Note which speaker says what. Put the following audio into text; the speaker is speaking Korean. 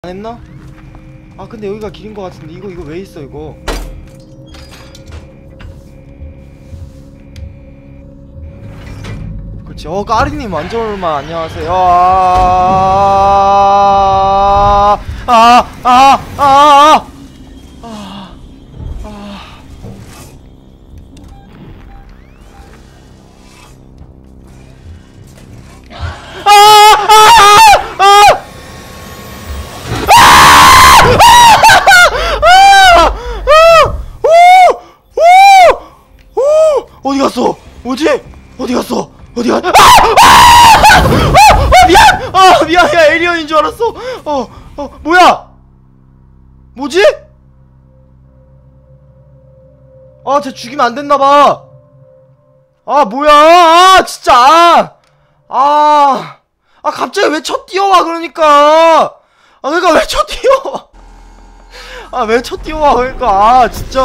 Speaker 1: 안 했나? 아 근데 여기가 길인 것 같은데 이거 왜 있어 이거? 그렇지. 까리님 완전만 안녕하세요. 어디 갔어? 뭐지? 어디 갔어? 어디 갔? 미안! 미안! 야, 에리언인 줄 알았어! 뭐야? 뭐지? 쟤 죽이면 안 됐나봐! 뭐야! 진짜! 갑자기 왜 쳐 뛰어와, 그러니까! 그러니까 왜 쳐 뛰어와! 왜 쳐 뛰어와, 그러니까! 진짜!